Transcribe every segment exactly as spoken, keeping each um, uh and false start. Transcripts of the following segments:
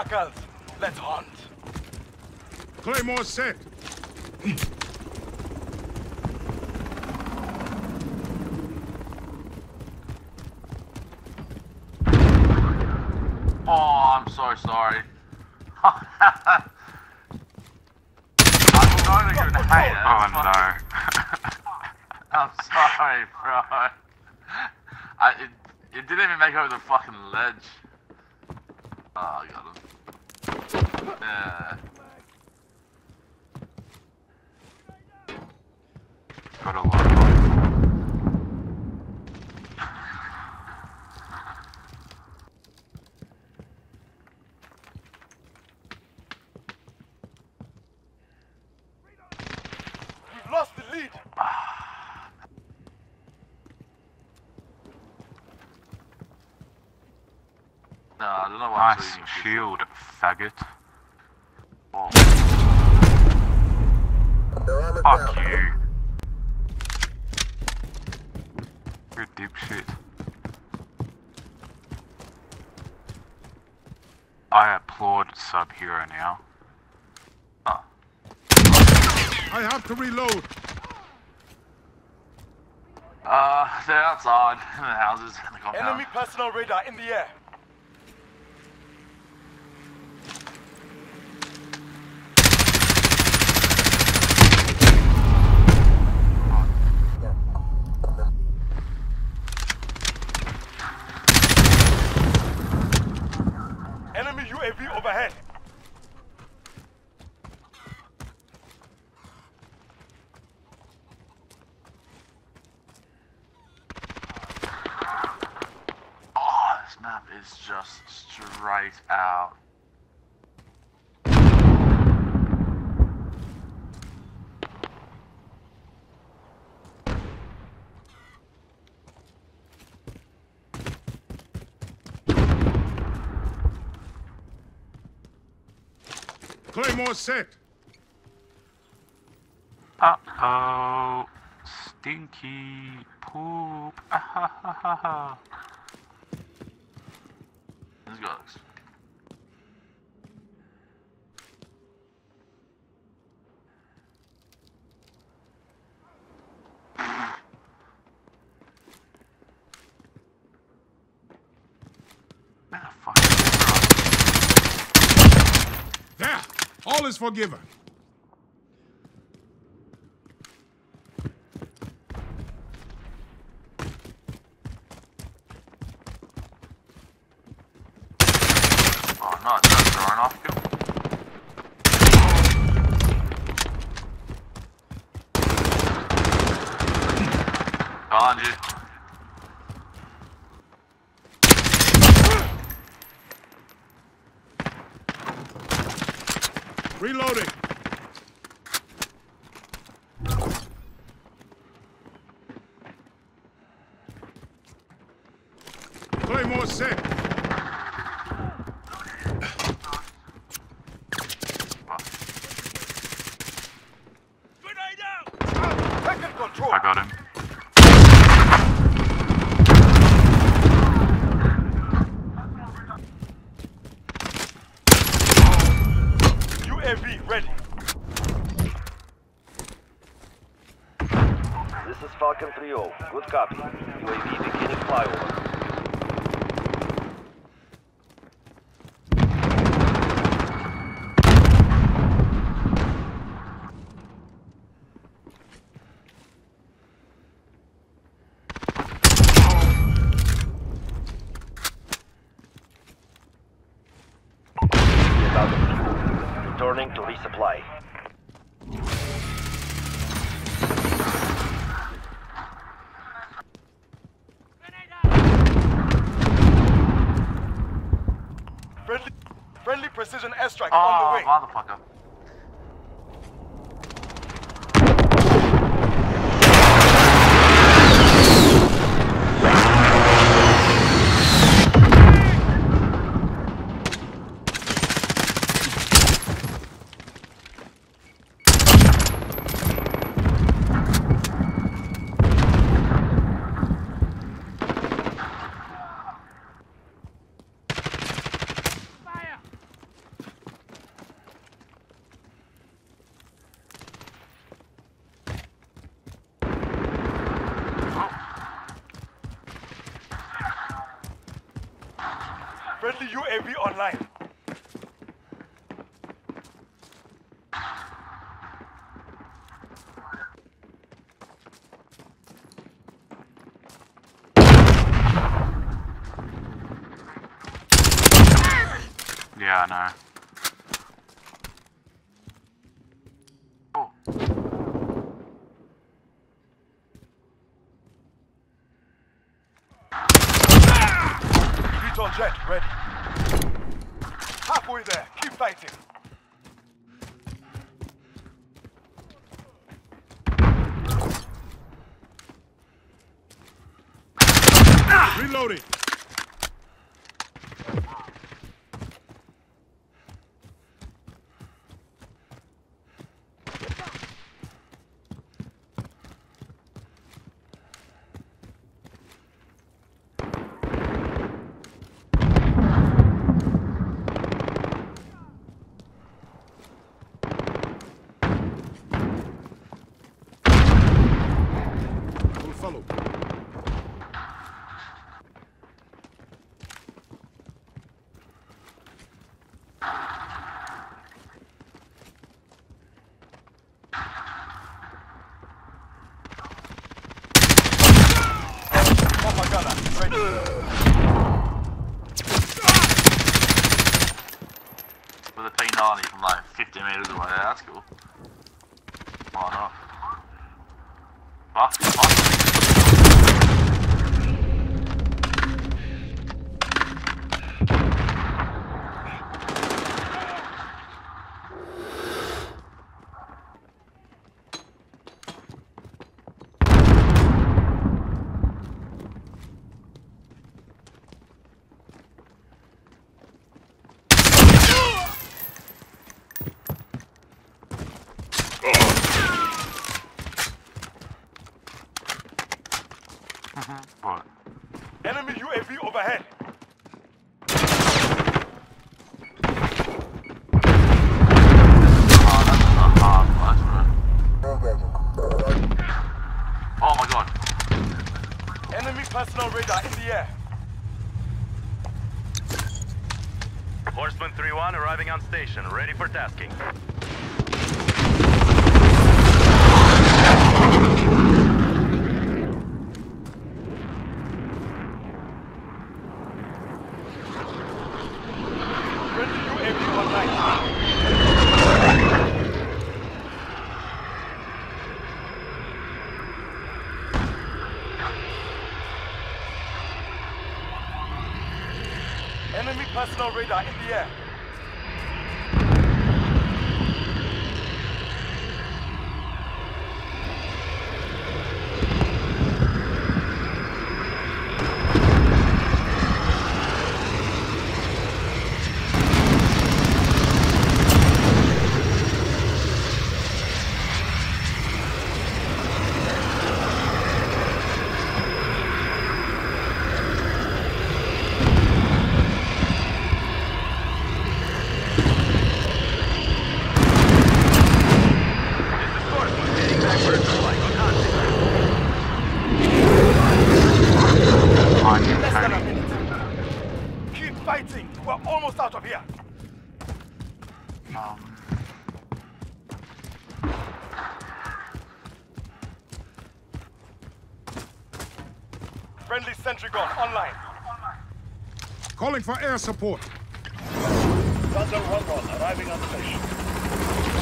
Jackals. Let's hunt. Claymore set. Oh, I'm so sorry. I'm going to get hate it. Oh no. I'm sorry, bro. I, it, it didn't even make it over the fucking ledge. Oh, I got him. Yeah. Got a lot of We've lost the lead. No, I don't know why I'm nice using shield, faggot. Oh. Fuck you. You're a dipshit. I applaud Sub-Hero now. Oh. I have to reload. Uh, they're outside in the houses in the compound. Enemy personal radar in the air. Enemy U A V overhead. Oh, this map is just straight out. Claymore set. Uh-oh. Stinky poop. Ah, ha, ha, ha, ha. These guys. Where the fuck is this? There. All is forgiven. Oh, no, it's not throwing off kill. Behind you. Reloading. Claymore set. Grenade out. Taking control. I got him. U A V ready. This is Falcon three oh. Good copy. U A V beginning flyover. About the fuel. Returning to resupply. Friendly, friendly precision airstrike Oh, on the way. motherfucker. Friendly U A V online. Yeah, I know. Oh. Beetle jet ready. Halfway there. Keep fighting. Reloading. We'll follow. Propaganda ready. With a P ninety from like fifty meters away, yeah, that's cool. Why not? Fuck, fuck. What? Enemy U A V overhead. Oh, that's a hard place, bro. Oh my god. Enemy personal radar in the air. Horseman three one arriving on station, ready for tasking. Friendly U A V online. Enemy personal radar in the air. Less than a minute. Keep fighting. We're almost out of here. Um, Friendly sentry gun online. Calling for air support. Thunder one one arriving on station.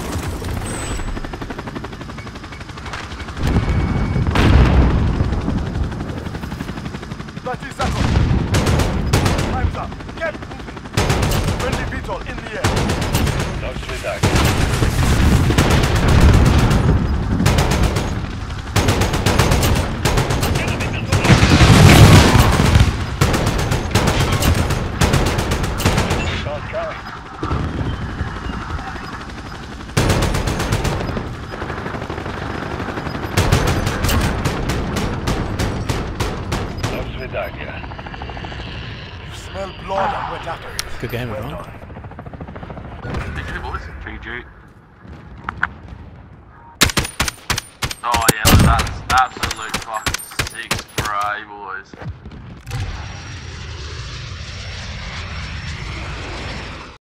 thirty seconds. Time's up. Get moving. Friendly V TOL in the air. Dodge with that. You smell blood and went after it. Good game, Well everyone. done. G G, boys. G G. Oh yeah, look, that's absolute fucking sick spray, boys.